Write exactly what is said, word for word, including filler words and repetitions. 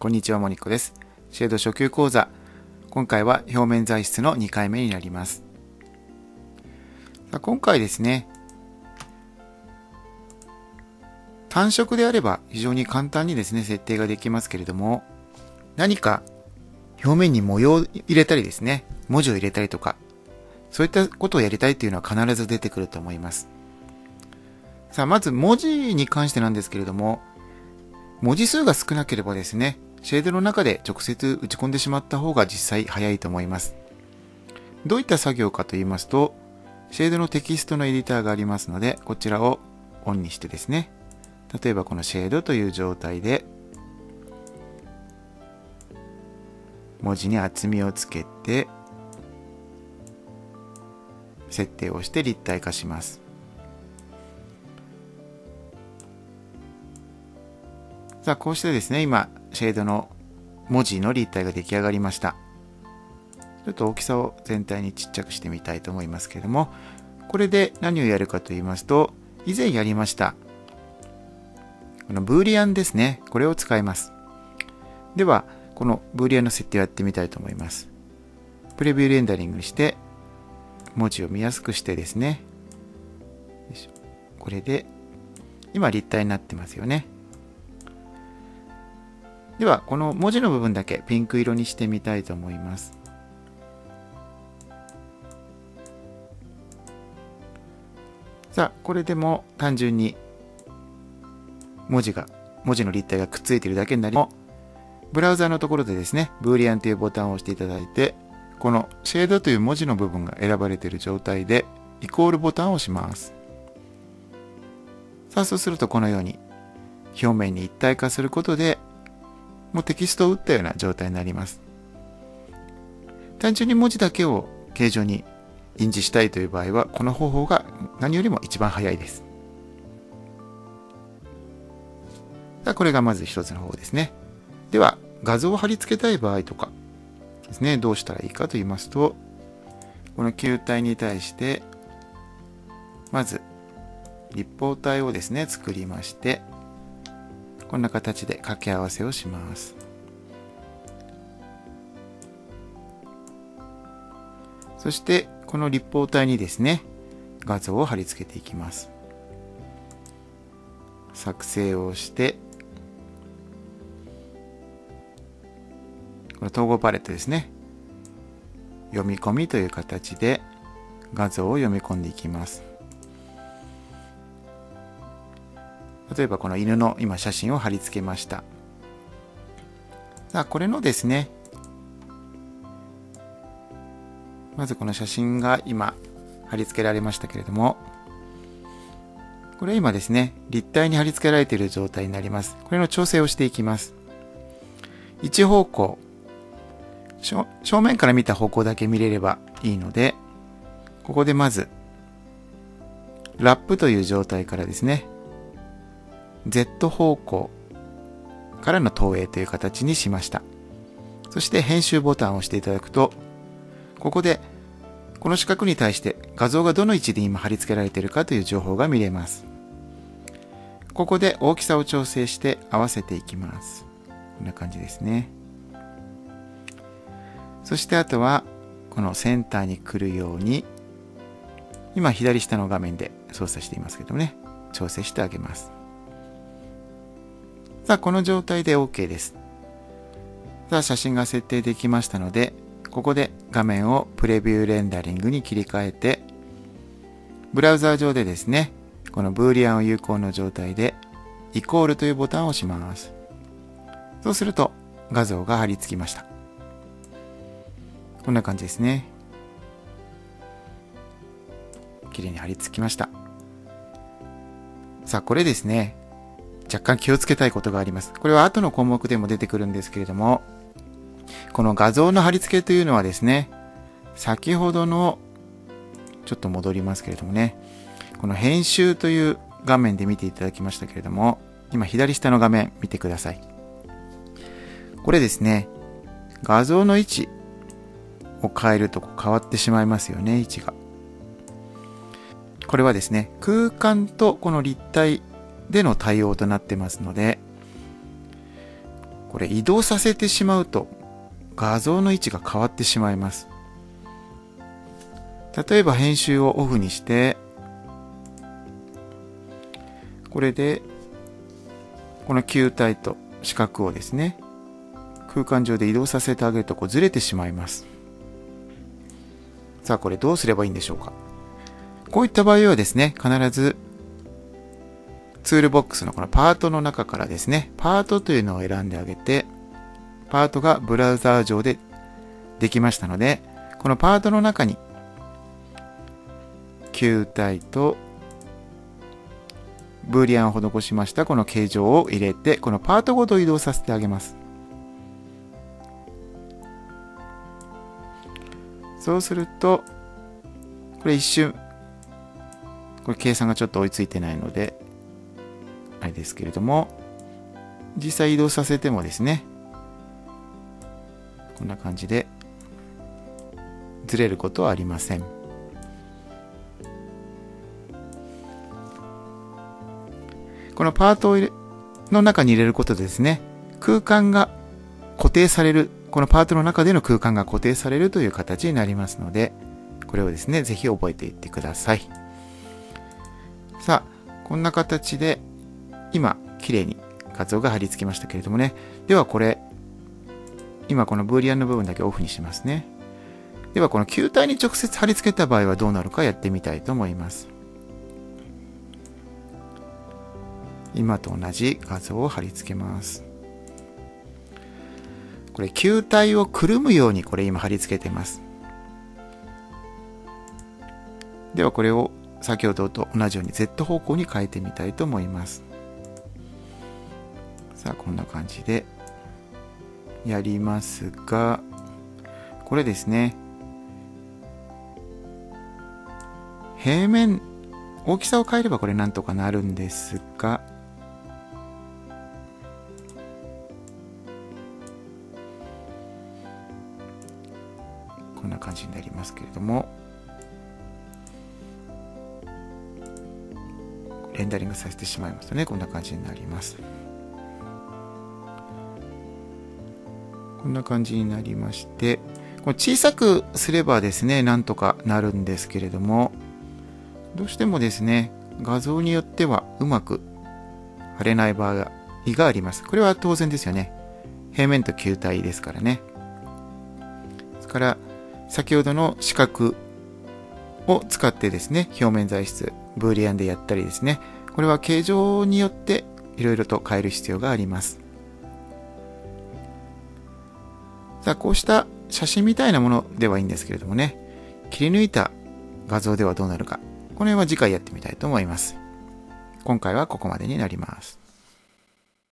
こんにちは、モニコです。シェード初級講座。今回は表面材質のにかいめになります。さあ今回ですね、単色であれば非常に簡単にですね、設定ができますけれども、何か表面に模様を入れたりですね、文字を入れたりとか、そういったことをやりたいというのは必ず出てくると思います。さあ、まず文字に関してなんですけれども、文字数が少なければですね、シェードの中で直接打ち込んでしまった方が実際早いと思います。どういった作業かと言いますと、シェードのテキストのエディターがありますので、こちらをオンにしてですね、例えばこのシェードという状態で、文字に厚みをつけて、設定をして立体化します。さあ、こうしてですね、今、シェードの文字の立体が出来上がりました。ちょっと大きさを全体にちっちゃくしてみたいと思いますけれども、これで何をやるかと言いますと、以前やりました、このブーリアンですね、これを使います。では、このブーリアンの設定をやってみたいと思います。プレビューレンダリングにして、文字を見やすくしてですね、これで、今立体になってますよね。では、この文字の部分だけピンク色にしてみたいと思います。さあ、これでも単純に文字が、文字の立体がくっついているだけになります。ブラウザーのところでですね、ブーリアンというボタンを押していただいて、このシェードという文字の部分が選ばれている状態で、イコールボタンを押します。さあ、そうするとこのように表面に一体化することで、もうテキストを打ったような状態になります。単純に文字だけを形状に印字したいという場合は、この方法が何よりも一番早いです。これがまず一つの方ですね。では、画像を貼り付けたい場合とかですね、どうしたらいいかと言いますと、この球体に対して、まず立方体をですね、作りまして、こんな形で掛け合わせをします。そしてこの立方体にですね、画像を貼り付けていきます。作成をして、この統合パレットですね、読み込みという形で画像を読み込んでいきます。例えばこの犬の今写真を貼り付けました。さあ、これのですね、まずこの写真が今貼り付けられましたけれども、これ今ですね、立体に貼り付けられている状態になります。これの調整をしていきます。一方向、正面から見た方向だけ見れればいいので、ここでまずラップという状態からですね、Z 方向からの投影という形にしました。そして編集ボタンを押していただくと、ここでこの四角に対して画像がどの位置で今貼り付けられているかという情報が見れます。ここで大きさを調整して合わせていきます。こんな感じですね。そしてあとはこのセンターに来るように、今左下の画面で操作していますけどもね、調整してあげます。さあ、この状態で OK です。さあ、写真が設定できましたので、ここで画面をプレビューレンダリングに切り替えて、ブラウザー上でですね、このブーリアンを有効の状態で、イコールというボタンを押します。そうすると画像が貼り付きました。こんな感じですね。綺麗に貼り付きました。さあ、これですね、若干気をつけたいことがあります。これは後の項目でも出てくるんですけれども、この画像の貼り付けというのはですね、先ほどの、ちょっと戻りますけれどもね、この編集という画面で見ていただきましたけれども、今左下の画面見てください。これですね、画像の位置を変えると変わってしまいますよね、位置が。これはですね、空間とこの立体での対応となってますので、 これ移動させてしまうと画像の位置が変わってしまいます。例えば編集をオフにして、これでこの球体と四角をですね、空間上で移動させてあげるとこうずれてしまいます。さあこれどうすればいいんでしょうか。こういった場合はですね、必ずツールボックスのこのパートの中からですね、パートというのを選んであげて、パートがブラウザー上でできましたので、このパートの中に球体とブーリアンを施しましたこの形状を入れて、このパートごと移動させてあげます。そうすると、これ一瞬、これ計算がちょっと追いついてないので、あれですけれども、実際移動させてもですね、こんな感じでずれることはありません。このパートを入れの中に入れることでですね、空間が固定される、このパートの中での空間が固定されるという形になりますので、これをですね、ぜひ覚えていってください。さあ、こんな形で今綺麗に画像が貼り付きましたけれどもね。ではこれ、今このブーリアンの部分だけオフにしますね。ではこの球体に直接貼り付けた場合はどうなるかやってみたいと思います。今と同じ画像を貼り付けます。これ球体をくるむようにこれ今貼り付けてます。ではこれを先ほどと同じように Z 方向に変えてみたいと思います。さあこんな感じでやりますが、これですね、平面大きさを変えればこれなんとかなるんですが、こんな感じになりますけれども、レンダリングさせてしまいますとね、こんな感じになります。こんな感じになりまして、これ小さくすればですね、なんとかなるんですけれども、どうしてもですね、画像によってはうまく貼れない場合があります。これは当然ですよね。平面と球体ですからね。ですから、先ほどの四角を使ってですね、表面材質、ブーリアンでやったりですね、これは形状によっていろいろと変える必要があります。さあ、こうした写真みたいなものではいいんですけれどもね、切り抜いた画像ではどうなるか、この辺は次回やってみたいと思います。今回はここまでになります。